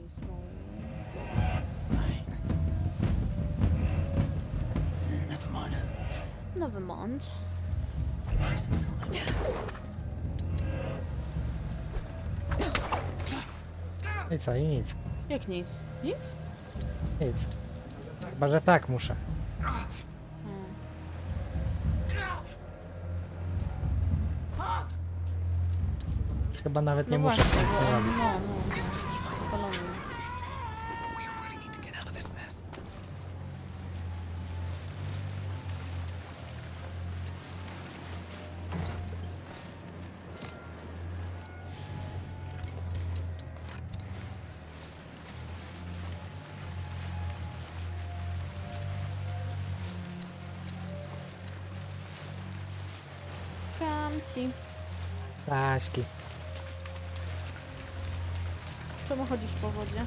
small. Never mind. Never mind. I co? I nic. Jak nic? Nic? Nic. Chyba, że tak muszę. Chyba nawet nie muszę właśnie, nic bo on, robić. Spalony. We really need to get out of this mess. Kamci. Taśki. Czemu chodzisz po wodzie?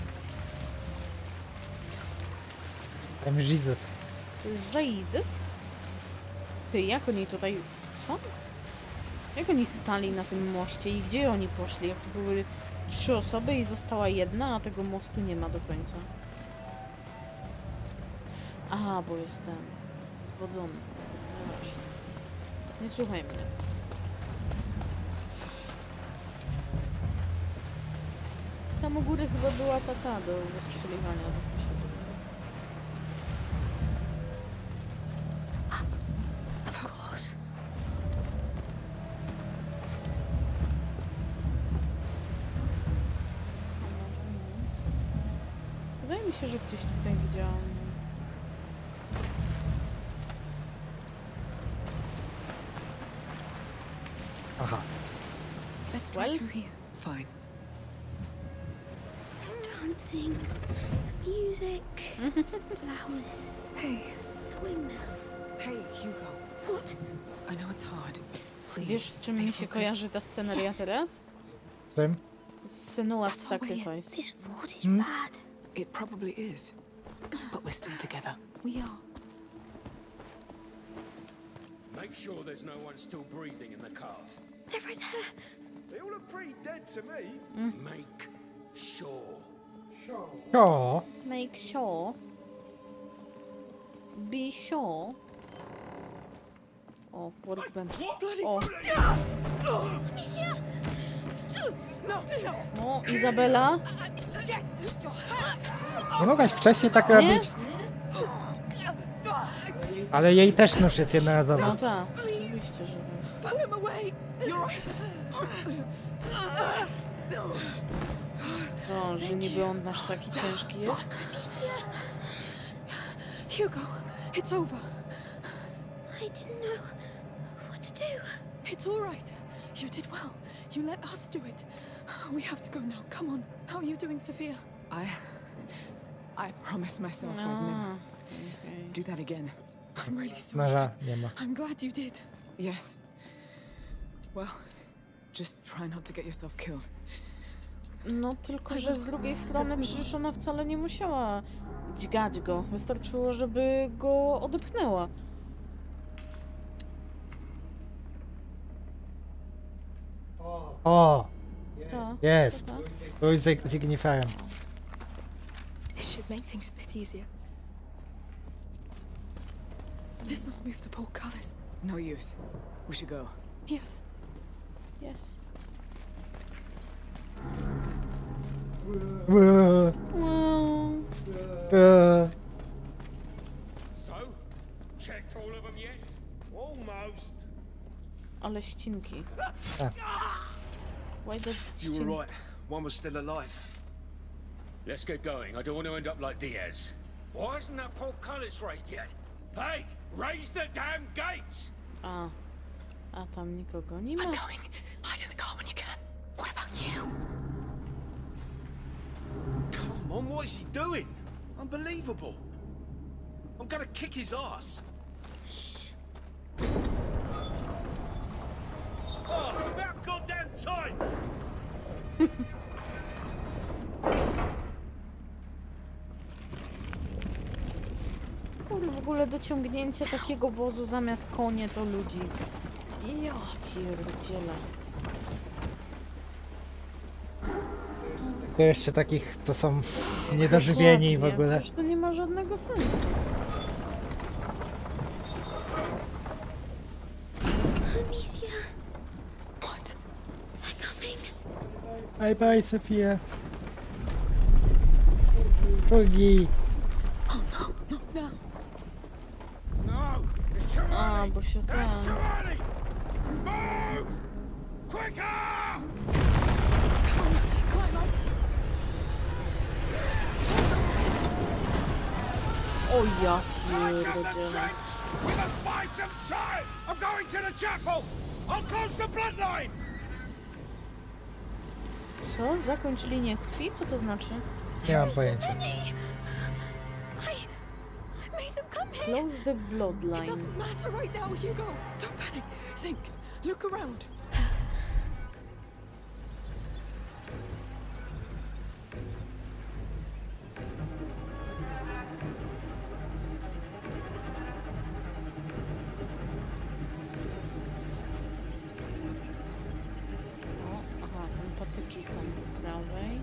Tam Jesus. Jesus? Ty, jak oni tutaj... Co? Jak oni stali na tym moście i gdzie oni poszli? Jak to były 3 osoby i została jedna, a tego mostu nie ma do końca. Aha, bo jestem zwodzony. No właśnie. Nie słuchaj mnie. Tam u góry chyba była ta do wystrzeliwania. Tak mi się wydaje. Of course. Wydaje mi się, że gdzieś tutaj widziałam. Aha. Let's try Well? through here. Fine. Dancing, music, flowers, Hey, windmills. hey, Hugo. What? I know it's hard. Please, Wiesz, z czym stay mi się focused. kojarzy ta sceneria teraz? Z czym? Z Senua's That's not weird. Sacrifice. This fort is bad. It probably is, but we're still together. We are. Make sure there's no one still breathing in the cars. They're right there. They all look pretty dead to me. Make sure. O! Make sure. Be sure. O, workbench. O, Amicia! no, Izabela. Nie mogłaś wcześniej tak Nie? robić? Ale jej też nóż jest jednorazowy. No tak, oczywiście, że tak. Pull him away. You're right. Co, że niby on nasz taki ciężki jest? Hugo, it's over. I didn't know what to do. It's all right. You did well. You let us do it. We have to go now. Come on. How are you doing, Sophia? I promised myself I'd never A, okej. do that again. I'm really sorry. Noża nie ma. I'm glad you did. Yes. Well, just try not to get yourself killed. No tylko, że z drugiej strony przecież ona wcale nie musiała dźgać go. Wystarczyło, żeby go odepchnęła. O! Co? Jest! Co to? Tu jest z igniferem. This should make things a bit easier. This must move the portcullis. No use. We should go. Yes. Jest. Eee, Wow. eee. So, checked all of them yet? Almost. Ale ścinki. A. Why does You ścinki? were right. One was still alive. Let's get going. I don't want to end up like Diaz. Why isn't that portcullis raised yet? Hey, raise the damn gates! A tam nikogo nie ma. I'm going. Hide in the car when you can. What about you? Come on, what is he doing? Unbelievable. I'm gonna kick his ass. Oh, about goddamn time! Kurde, w ogóle dociągnięcie takiego wozu zamiast konie to ludzi. Ja pierdzielę. To jeszcze takich, co są niedożywieni i w Dokładnie, ogóle. Przecież to nie ma żadnego sensu. Amicia, What? they're coming. Bye bye, Sofia. Drugi. Oh no, not now. No! It's too A, early! bo się It's ten... too early! Move! Quicker! Climb up. O ja Light up the pierdzielę. trench! We must buy some time! I'm going to the chapel! I'll close the bloodline! Co? Zakończ linię krwi? Co to znaczy? Nie mam pojęcia. I made them come here. Close the It bloodline. doesn't matter right now, Hugo. Don't panic. Think. Look around. O, aha, tam patyki są po prawej.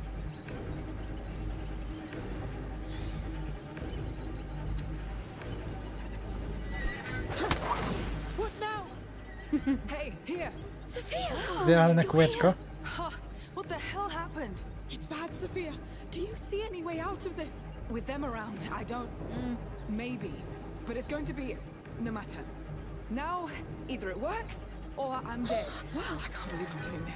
What now? Hey, here. Sophia! Idealne kółeczko. Huh, what the hell happened? It's bad, Sophia. Do you see any way out of this? With them around, I don't... Maybe. But it's going to be... no matter. Now, either it works, or I'm dead. Wow, I can't believe I'm doing this.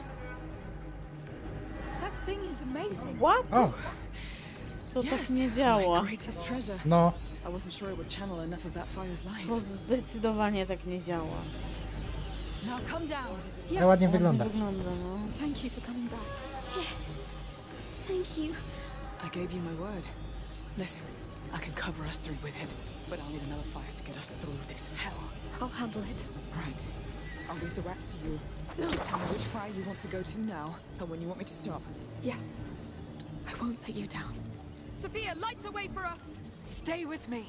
That thing is amazing. What? O, To tak Yes, nie my działa. greatest treasure. no. I wasn't sure it would channel enough of that fire's light. To zdecydowanie tak nie działa. Now come down. Ale ładnie Ładnie wygląda. wygląda, no. Thank you for coming back. Yes. Thank you. I gave you my word. Listen, I can cover us three with it, but I'll need another fire to get us through this hell. I'll handle it. Right. I'll leave the rest to you. Just tell me which fire you want to go to now, and when you want me to stop. Yes. I won't let you down. Sophia, light a way for us! Stay with me!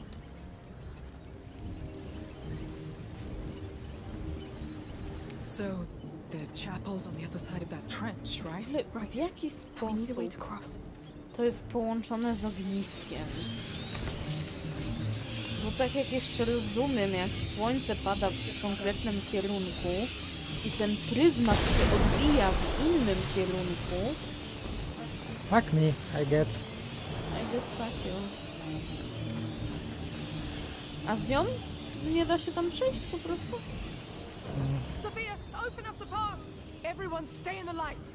So, the chapel's on the other side of that trench, right? Ale w jaki We need a way sposób to cross. to jest połączone z ogniskiem? Bo tak jak jeszcze rozumiem, jak słońce pada w konkretnym kierunku i ten pryzmat się odbija w innym kierunku, Fuck me, I guess. I guess fuck you. A z nią nie da się tam przejść po prostu? Sophia, open us a path! Everyone stay in the light!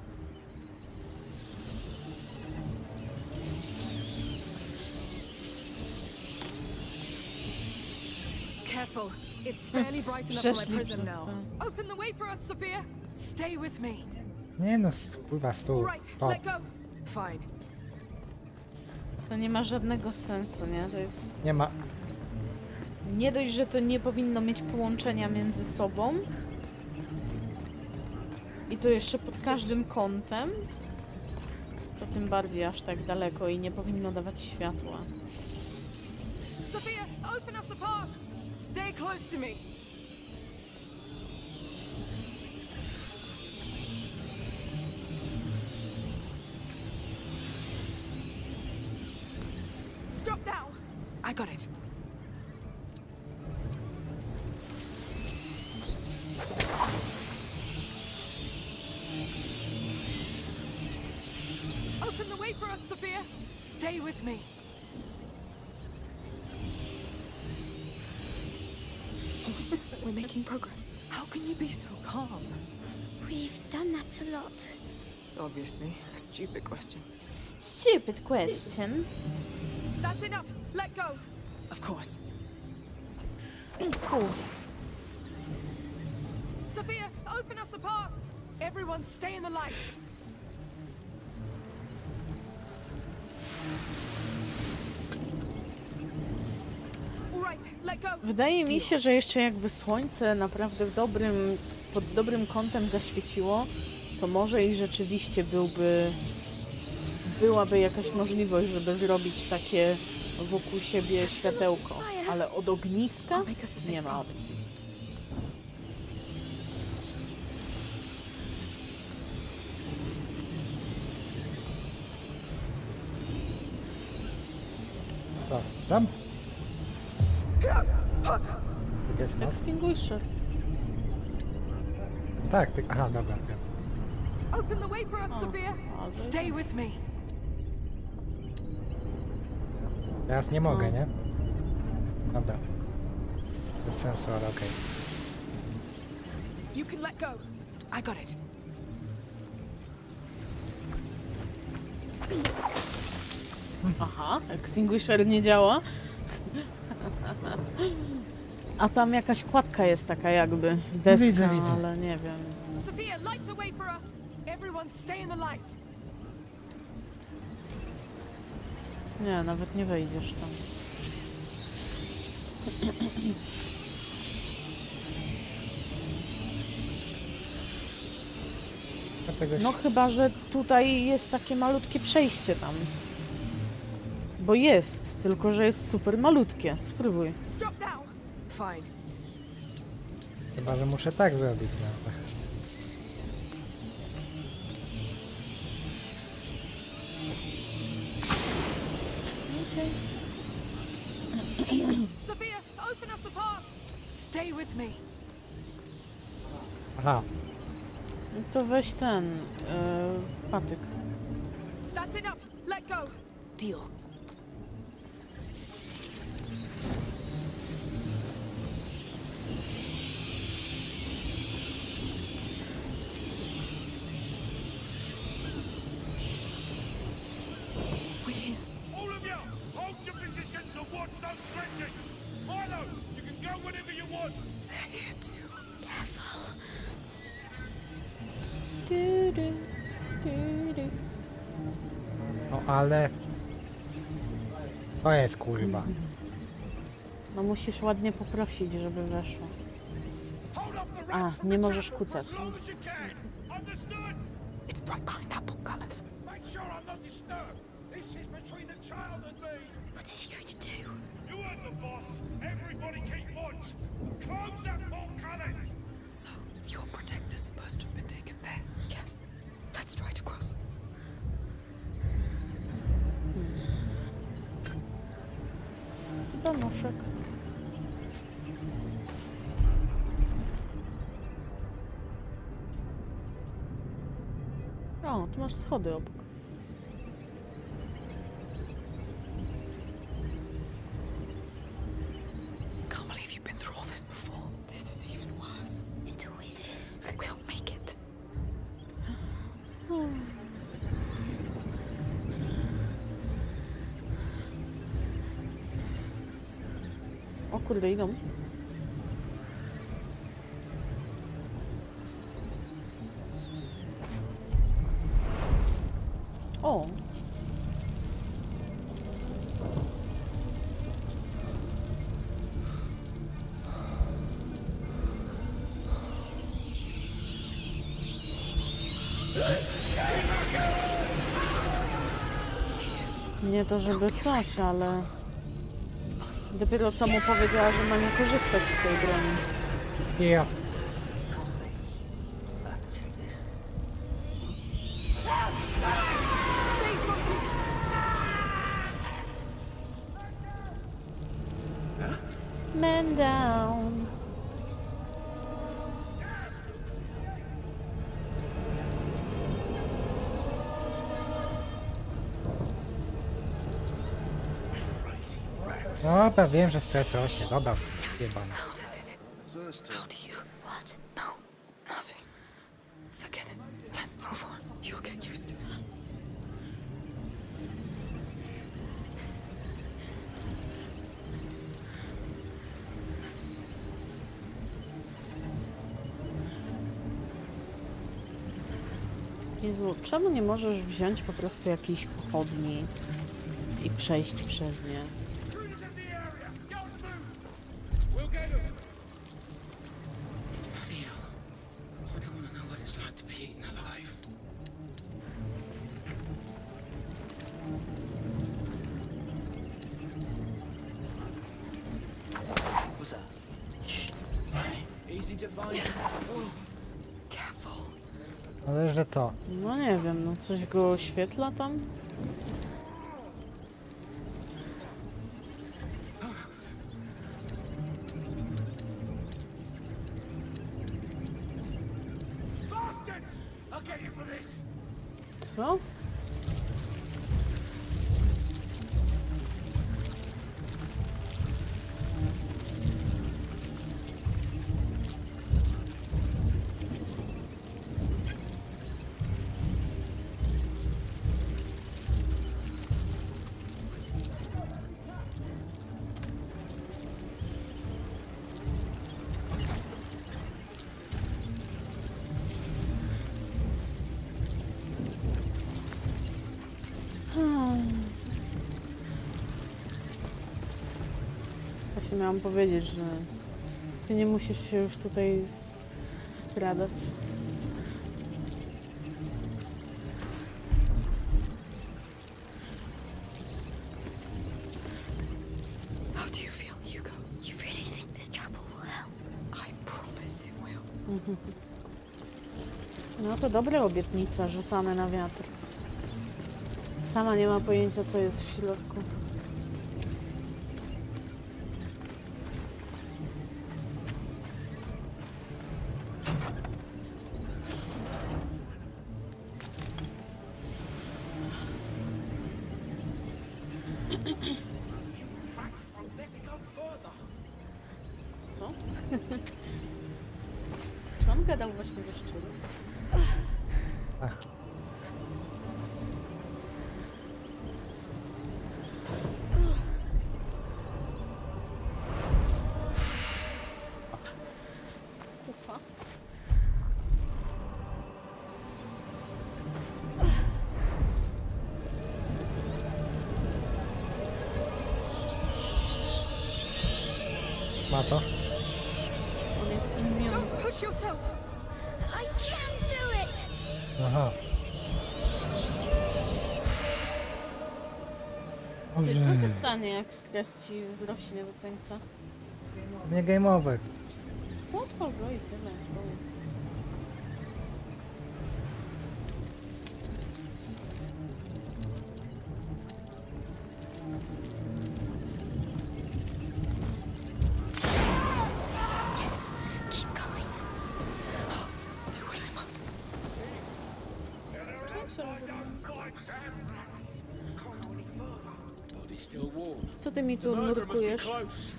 Careful. It's barely bright enough for my Przeszli prism przez now. to. Open the way for us, Sophia! Stay with me. Nie no, kurwa, stół. Right, Stop. let go. Fine. To nie ma żadnego sensu, nie? To jest... Nie ma. Nie dość, że to nie powinno mieć połączenia między sobą. I to jeszcze pod każdym kątem. To tym bardziej aż tak daleko i nie powinno dawać światła. Sophia, open us a path! Stay close to me. Stop now! I got it. Open the way for us, Sophia! Stay with me. We're making progress. How can you be so calm? We've done that a lot. Obviously, a stupid question. Stupid question. That's enough. Let go. Of course. Sophia, open us a path. Everyone, stay in the light. All right, let go. Wydaje mi się, że jeszcze jakby słońce naprawdę pod dobrym kątem zaświeciło, to może i rzeczywiście byłaby jakaś możliwość, żeby zrobić takie wokół siebie światełko. Ale od ogniska nie ma opcji. Co? Jump? Jest noc? Extinguisher. Tak, ty... Aha, dobra, wiem. Open the way for us, O, Sophia. a ze- Stay with me. Teraz nie mogę, nie? Dobra. Bez sensu, ale okej. You can let go. I got it. Aha, extinguisher nie działa. A tam jakaś kładka jest taka jakby. Deska, Widzę, widzę. ale nie wiem. Sophia, light a way for us. Everyone stay in the light. Nie, nawet nie wejdziesz tam. Dlatego No chyba, że tutaj jest takie malutkie przejście tam. Bo jest, tylko że jest super malutkie. Spróbuj. Stop now. Fine. chyba, że muszę tak zrobić, no. Sophia, open us a path. Stay with me. Aha, No to weź ten patyk. That's enough. Let go. Deal. We're here. All of you, hold your positions and watch those trenches. Milo, you can go whenever you want. They're here too. Du, du, du, du. no ale... To jest kurwa. No musisz ładnie poprosić, żeby weszło. Hold off the A, rats from nie the możesz chapel for kucać. as long as you can. Understood? It's right behind that portcullis. Make sure I'm not disturbed. This is between the child and me. What is he going to do? You heard the boss. Everybody keep watch. Close that portcullis. So, your protector's supposed to have been taken there. Yes. Let's try to cross. Danuszek. O, tu masz schody obok. Can't believe you've been through all this before. This is even worse. It always is. We'll make it. O kurde, idą. O! Nie to żeby coś, ale... Dopiero co mu powiedziała, że ma nie korzystać z tej broni. Ja. Stay focused. Man down. Dobra, wiem, że stres rośnie. Dobra, jebane. How does it? How do you? What? No, nothing. Forget it. Let's move on. You'll get used to it. Jezu, czemu nie możesz wziąć po prostu jakiejś pochodni i przejść przez nie? Intruders in the area. Get on the move. We'll get them. Bloody hell. I don't want to know what it's like to be eaten alive. What's that? Easy to find. Careful. Ale że to. No nie wiem, no coś go oświetla tam? Co? Właśnie miałam powiedzieć, że ty nie musisz się już tutaj skradać. How do you feel, Hugo? You really think this chapel will help? I promise it will. No to dobre obietnice rzucane na wiatr. Sama nie ma pojęcia, co jest w środku. Co? Czy on gadał właśnie do szczurów? Ach. Ufa. Ma to? On jest immiony. Don't push yourself! I can do it! Aha. Co się Ojej. stanie, jak stres ci rośnie do końca? Nie game over. Odpal go i tyle. Yes, keep going. Do what I must. Body's still warm. Co ty mi The tu murderer must be nurkujesz? close.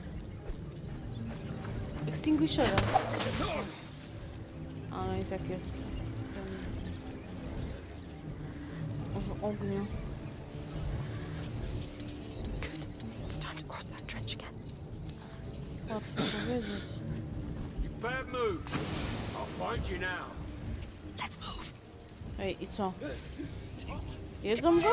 Extinguishera. Ale i tak jest w ogniu. It's time to cross that trench again. Łatwo powiedzieć. You bad move. I'll find you now. Let's move. Ej, i co? Jedzą go?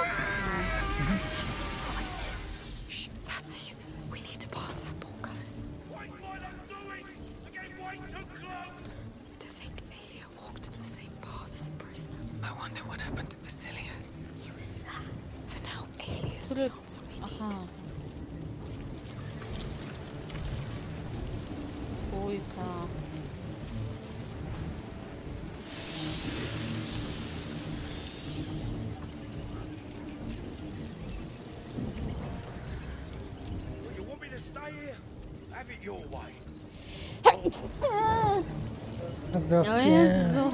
Shh, that's easy. We need to pass that portcullis. What's my love doing? I'm getting way too close. To think Aelia walked the same path as a prisoner. I wonder what happened to Basilius. He was sad. For now, Aelia's the Który... answer we need. Aha. Bójka. Well, you want me to stay here? Have it your way. O Jezu.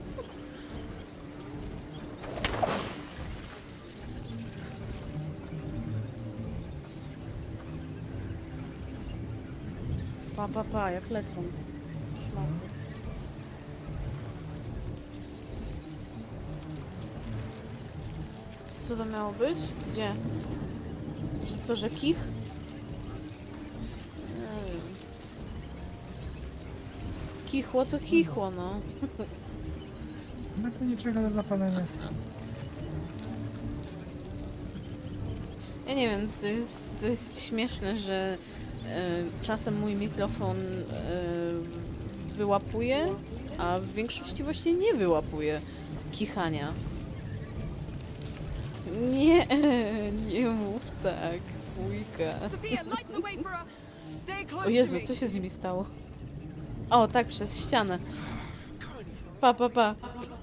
Pa, jak lecą. Szmaty. Co to miało być? Gdzie? Co, że kich? Nie wiem. Kichło to kichło, no. No to niczego do zapalenia. Ja nie wiem, to jest śmieszne, że czasem mój mikrofon wyłapuje, a w większości właśnie nie wyłapuje kichania. Nie, nie mów tak, wujka. Sophia, light the way for us. Stay close O to Jezu, me. co się z nimi stało? O, tak, przez ścianę. Pa.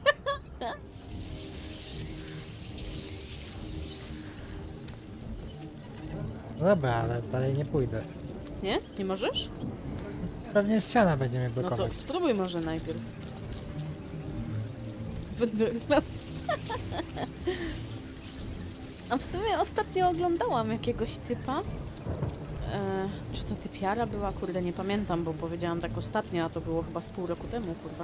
Dobra, ale dalej nie pójdę. Nie? Nie możesz? Pewnie ściana będzie mnie No to blokować. spróbuj może najpierw. Będę... A w sumie ostatnio oglądałam jakiegoś typa. Czy to typiara była? Kurde, nie pamiętam, bo powiedziałam tak ostatnio, a to było chyba z pół roku temu, kurwa.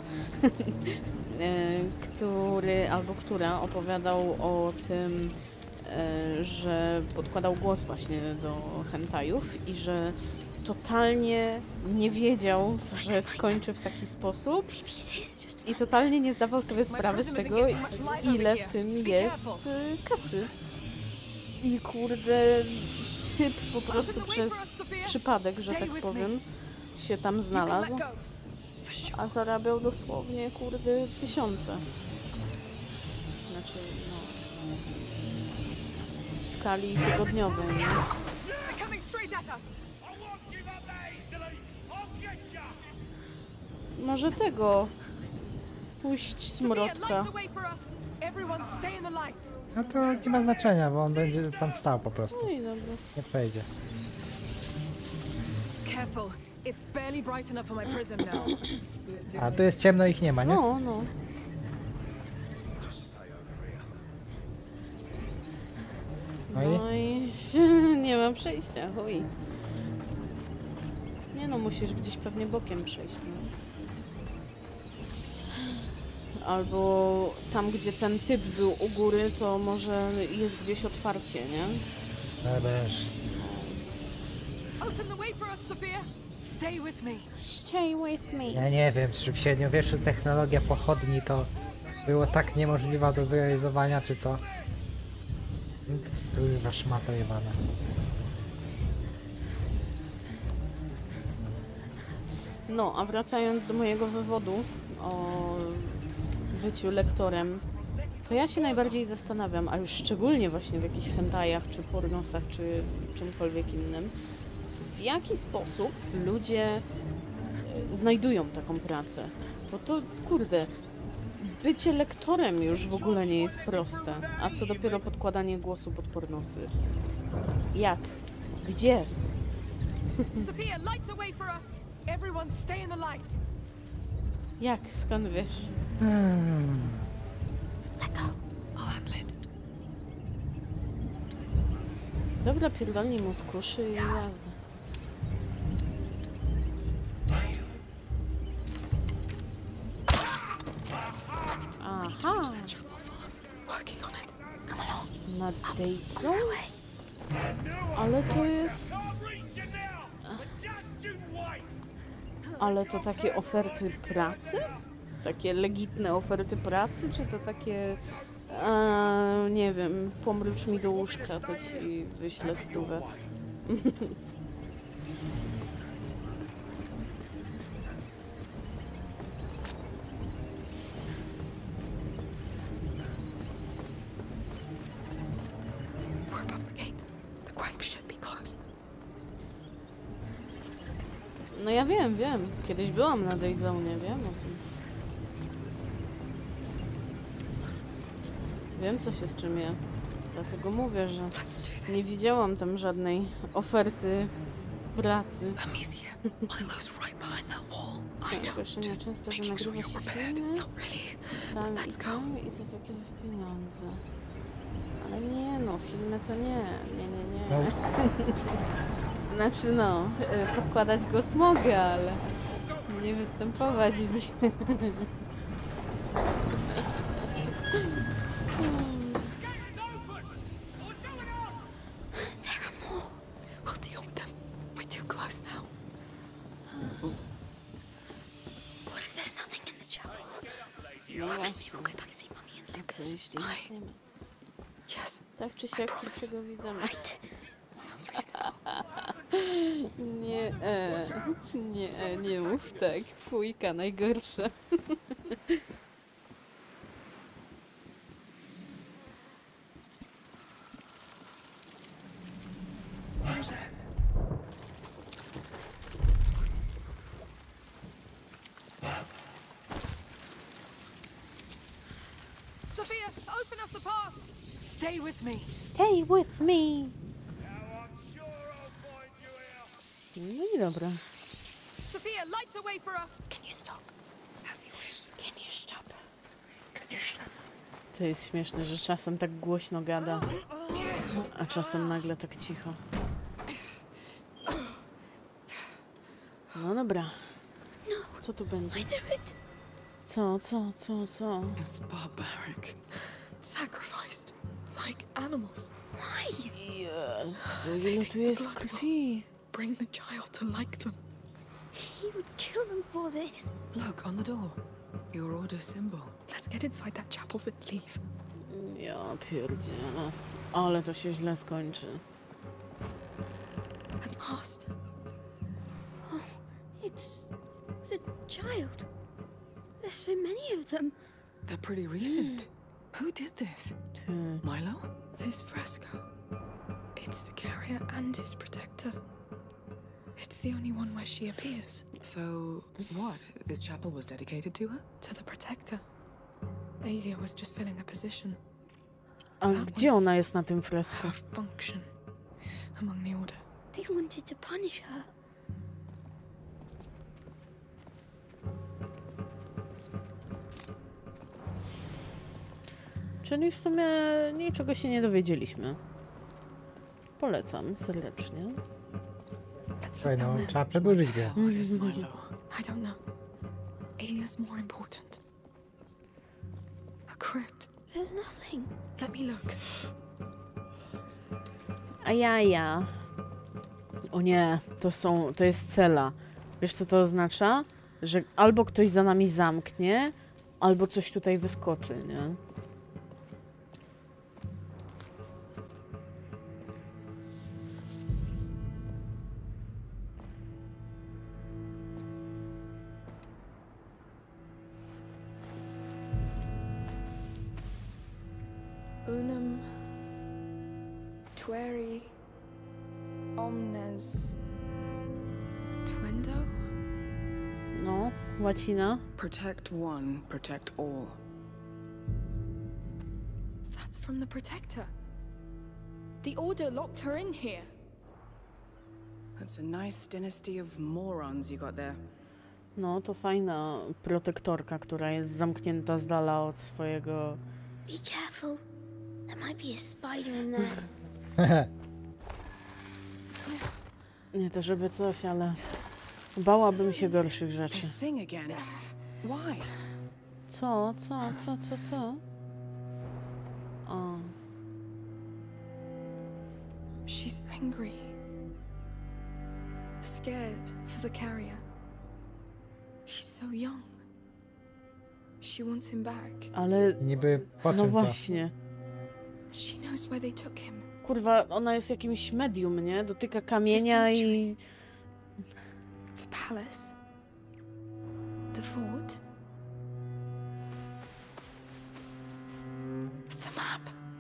Który albo która opowiadał o tym, że podkładał głos właśnie do hentajów i że totalnie nie wiedział, że skończy w taki sposób i totalnie nie zdawał sobie sprawy z tego, ile w tym jest kasy. I kurde, typ po prostu przez przypadek, że tak powiem, się tam znalazł, a zarabiał dosłownie, kurde, w tysiące. Znaczy, no, w skali tygodniowej, nie? Może tego puść smrodka. No to nie ma znaczenia, bo on będzie tam stał po prostu. No i dobra. Nie przejdzie. Careful. It's barely bright enough for my prism now. A tu jest ciemno, ich nie ma, nie? No, no. No i? No i nie ma przejścia, chuj. Nie no, musisz gdzieś pewnie bokiem przejść, no. Albo tam, gdzie ten typ był u góry, to może jest gdzieś otwarcie, nie? Wiesz. Open the way for us, Sophia. Stay with me. Stay with me. Ja nie wiem, czy w średniowieczu technologia pochodni to było tak niemożliwa do zrealizowania, czy co? Kurwa szmata jebana. No, a wracając do mojego wywodu o byciu lektorem, to ja się najbardziej zastanawiam, a już szczególnie właśnie w jakichś hentajach, czy pornosach, czy czymkolwiek innym, w jaki sposób ludzie znajdują taką pracę. Bo to, kurde, bycie lektorem już w ogóle nie jest proste, a co dopiero podkładanie głosu pod pornosy. Jak? Gdzie? Sophia, light the way for us. Everyone stay in the light. Jak? Skąd wiesz? Let go. I'll handle it. Dobra, pierdolnij mu z kuszy i jazda. Aha, Working on it. nad Dejcą? Ale to jest... Ale to takie oferty pracy? Takie legitne oferty pracy? Czy to takie... nie wiem, pomrucz mi do łóżka, to ci wyślę 100. We're above the gate. The crank should be close. No ja wiem. Kiedyś byłam na Dayzone, wiem o tym. Wiem, co się z czym je. Dlatego mówię, że Let's do nie this. widziałam tam żadnej oferty pracy. Amicia, Milo's right behind that wall. I Są know. ogłoszenia Just często, że making sure nagrywa you're się prepared. filmy Not really. tam i Let's go. tam i za takie pieniądze. Ale nie no, filmy to nie. No. Znaczy no, podkładać głos mogę, ale nie występować w nich. We'll deal with them. We're too close now. What if there's nothing in the chapel? No Promise me właśnie. we'll go back and see Mummy and A co Lucas. jeśli nic nie ma? Yes. Tak czy siak pierwszego widzę. Right. Sounds reasonable. Nie mów tak. Fujka najgorsza. Sophia, open us a path. Stay with me. Stay with me. No i dobra. Sophia, light the way for us. Can you stop? As you wish. Can you stop? To jest śmieszne, że czasem tak głośno gada, a czasem nagle tak cicho. No dobra. Co tu będzie? I knew it. Co? It's barbaric. Sacrificed. Like animals. Why? Jezu, ile tu jest krwi. Bring the child to like them. He would kill them for this. Look, on the door. Your order symbol. Let's get inside that chapel then leave. Ja pierdzielę. Ale to się źle skończy. At last. It's the child. There's so many of them. They're pretty recent. Who did this? Ty. Milo? This fresco. It's the carrier and his protector. It's the only one where she appears. So, what? This chapel was dedicated to her? To the protector. Aelia was just filling a position. A gdzie ona jest na tym fresku? Her function among the order. They wanted to punish her. Czyli w sumie niczego się nie dowiedzieliśmy. Polecam serdecznie. Słuchaj, no, trzeba przedłużyć grę. Where is Milo? I don't know. Aelia's more important. A crypt. There's nothing. Let me look. A ja. O nie, to jest cela. Wiesz co to oznacza? Że albo ktoś za nami zamknie, albo coś tutaj wyskoczy, nie? Unum tueri omnes Twendo? No, łacina. Protect one, protect all. That's from the protector. The Order locked her in here. That's a nice dynasty of morons you got there. No, to fajna protektorka, która jest zamknięta z dala od swojego... Be careful. There might be a spider in there. Nie to żeby coś, ale... Bałabym się gorszych rzeczy. This thing again. Why? Co? O. She's angry. Scared for the carrier. He's so young. She wants him back. Ale... Niby po No czym to? właśnie. She knows where they took him. Kurwa, ona jest jakimś medium, nie? Dotyka kamienia i... The palace. The fort. The map.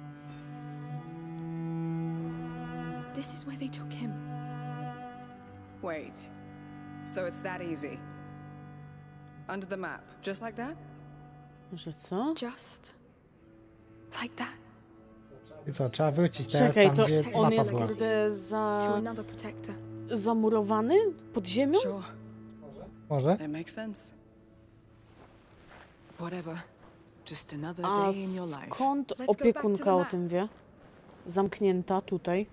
This is where they took him. Wait. So it's that easy? Under the map, just like that? Że co? Just like that. I co, trzeba wrócić teraz Czekaj, tam, to gdzie on mapa jest była. kurde To another protector. zamurowany pod ziemią? Sure, Może? it makes sense. Whatever. Just another A day in your life. skąd Let's go back to opiekunka the o map. tym wie? Zamknięta tutaj.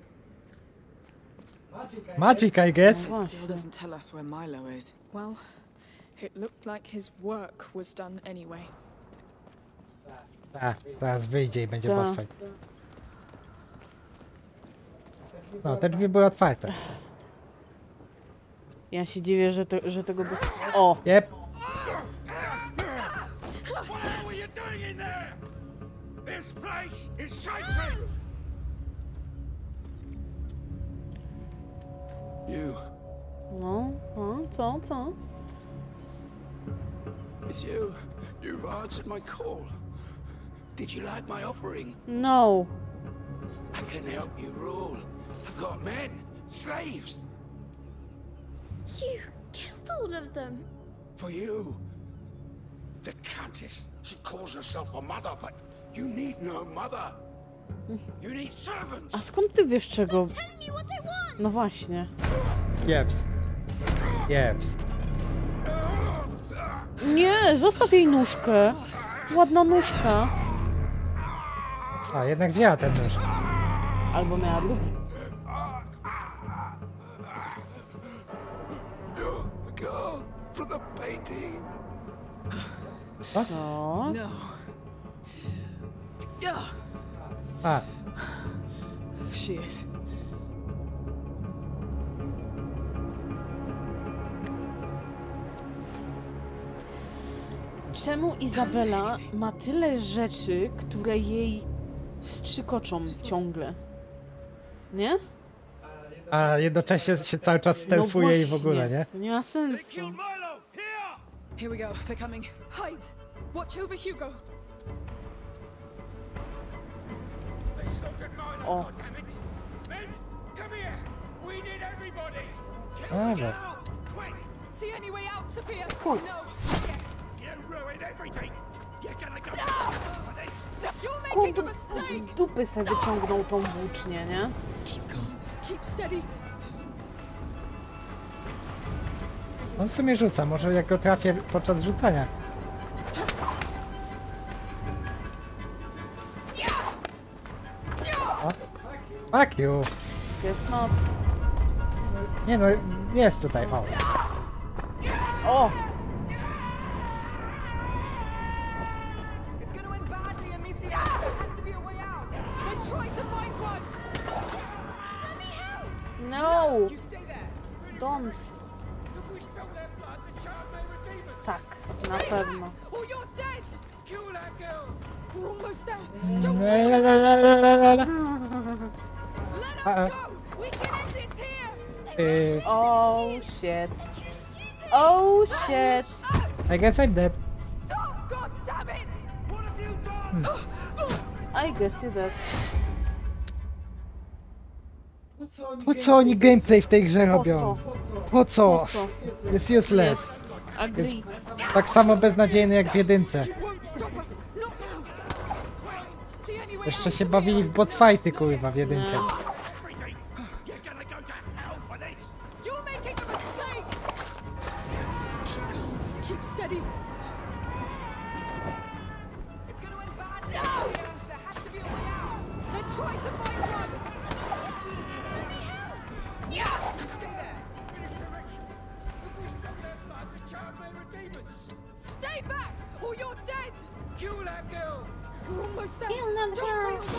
Magic, I guess. It still doesn't tell us where Milo is. Well, it looked like his work was done anyway. A, zaraz wyjdzie i będzie Ta. boss fight. No, te drzwi były otwarte. Ja się dziwię, że tego bez... O! Jep. What are you doing in there? This place is sacred! You. No, co? It's you. You've answered my call. Did you like my offering? No. I can help you rule. I've got men, slaves. You killed all of them. For you. The Countess. She calls herself a mother, but you need no mother. You need A servants. skąd ty wiesz czego? Tell me what I want. No właśnie. Jeps. Jeps. Nie, zostaw jej nóżkę. Ładna nóżka. A, jednak wzięła ten nóż. Albo miała drugi. You're the girl from the painting. No. No. Yeah, A, she is. Czemu Izabela ma tyle rzeczy, które jej strzykoczą ciągle? Nie? a jednocześnie się cały czas stealthuje i w ogóle, właśnie. nie? To nie ma sensu. Killed Milo! Here! Here we go. They're coming. Hide. Watch over Hugo. They slaughtered Milo, Oh. goddammit! Men, come here! We need everybody! Kill Ah, the but- girl! Quick! See any way out, Sophia? Cool. No. You ruined everything! You're gonna go for this! You're making a Kurde, mistake. z dupy se wyciągnął tą włócznię, nie? Keep calm. Keep steady. On w sumie rzuca, może jak go trafię podczas rzucania. O, fuck you. Guess not. Nie no, jest tutaj, o. O! It's gonna end badly, Amicia. There has to be a way out. Then try to find one. Let me help! No! You stay there. Don't. If we spill their blood, the child may redeem us! Tak, na pewno. Or you're dead. Kill that girl! We're almost there. Lalalala. Let us go. We can end this here. Oh shit. Oh shit. I guess I'm dead. Stop! God damn it! What have you done? I guess you did. Po co oni gameplay w tej grze Po robią? co? Po co? Co? Jest useless. Agree. Tak samo beznadziejny jak w jedynce. You won't stop us. Not now. See any way Jeszcze out, się Sophia? bawili w botfighty, kurwa, w jedynce. Everything! You're gonna go to hell for this! You're making a mistake. Keep calm. Keep steady. It's going to end badly. Here. There has to be a way out. Then try to find one. Yeah. You stay there. Finish the ritual! If we spill their blood, the child may redeem us! Stay back, or you're dead. Kill that girl! We're almost there. Kill that Don't girl. fail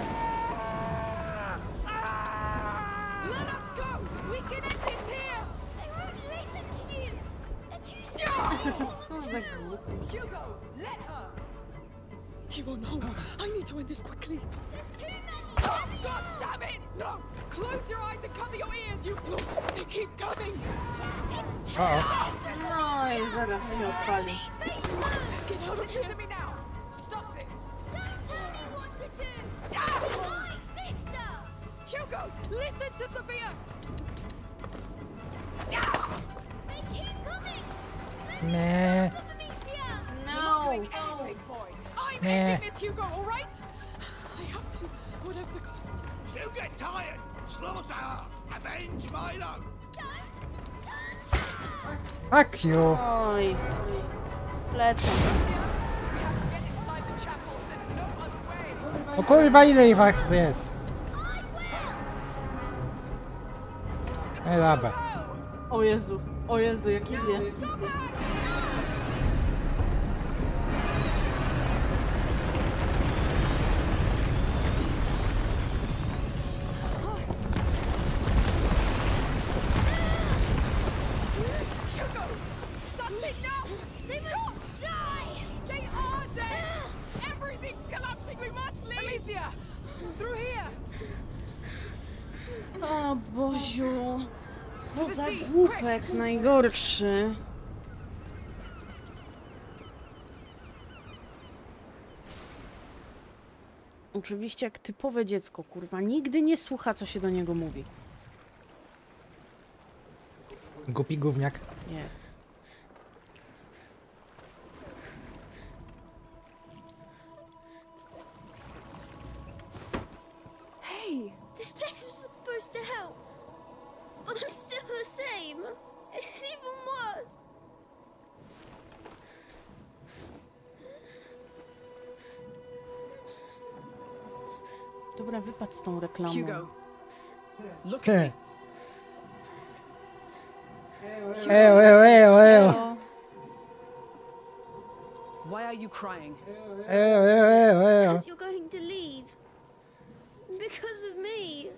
now. Let us go. We can end this here. They won't listen to you! They're too stupid! Co za głupie. Hugo, let her. He won't hold. I need to end this quickly. There's too many! Oh, God damn it! No! Close your eyes and cover your ears, you... They keep coming! O, No i zaraz się odpali. Get out of here! Listen to me now! Stop this! Don't tell me what to do! My sister! Hugo, listen to Sophia! They keep coming! meh. Amicia! No! Anything, boy! I'm Meh. ending this, Hugo, all right? I have to, whatever the cost. She'll get tired! Slaughter her! Avenge Milo! Don't touch her! Fuck you. Oj. Lecę. We have to get inside the chapel. There's no other way. O kurwa, ile ich was jest? Ej, dobra. O Jezu, jak idzie. Go back! Hugo! That's it now! They must die! They are dead! Everything's collapsing! We must leave! Amicia! Through here! O Boziu. To za głupek najgorszy. Oczywiście jak typowe dziecko, kurwa, nigdy nie słucha, co się do niego mówi. Głupi gówniak. Jest. Hey! This place was supposed to help, but I'm still the same. It's even worse. Dobra, wypadł z tą reklamą. Hugo, look at me. Eo. Co? Why are you crying? Because you're going to leave. Because of me.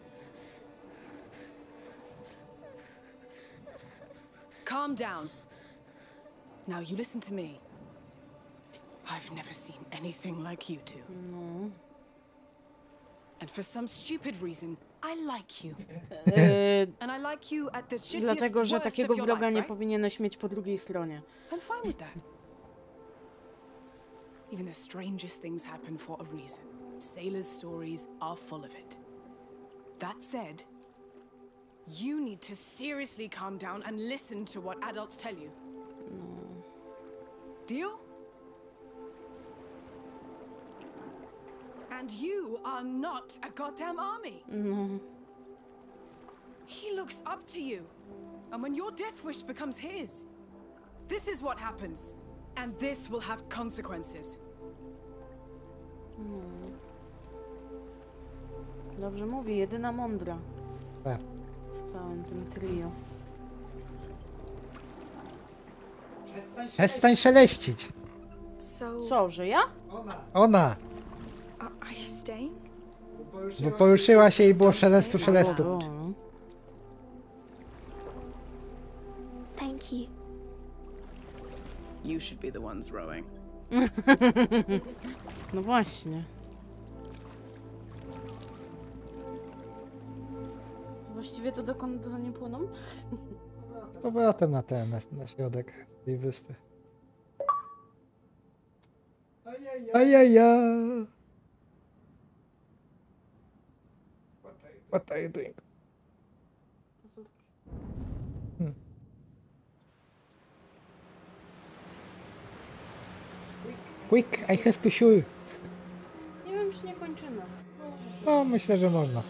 Calm down. Now you listen to me. I've never seen anything like you two. No. And for some stupid reason, I like you. And I like you at the shittiest, Dlatego, że worst takiego of your wroga life, nie right? powinieneś mieć po drugiej stronie. I'm fine with that. Even the strangest things happen for a reason. Sailors' stories are full of it. That said, you need to seriously calm down and listen to what adults tell you. Deal? And you are not a goddamn army. He looks up to you. And when your death wish becomes his, this is what happens. And this will have consequences. Dobrze mówi, jedyna mądra Tak. w całym tym trio. Przestań szeleścić. So, Co, że ja? Ona. are you staying? Bo poruszyła się i było szelestu. O. Thank you. You should be the ones rowing. No właśnie. Właściwie to dokąd oni płyną? Z powrotem na środek tej wyspy. Ajaja. What are you doing? Quick, I have to shoot. Nie wiem, czy nie kończymy. No, myślę, że można.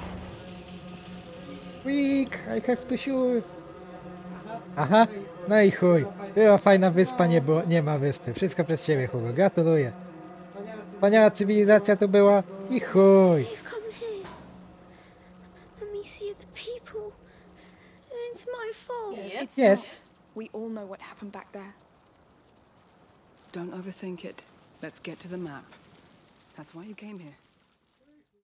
Quick, I have to shoot. Aha, no i chuj. Była fajna wyspa, nie ma wyspy. Wszystko przez ciebie, Hugo. Gratuluję. Wspaniała cywilizacja to była i chuj. They've come here. Let me see the people. It's my fault. It's Yes. not. We all know what happened back there. Don't overthink it. Let's get to the map. That's why you came here.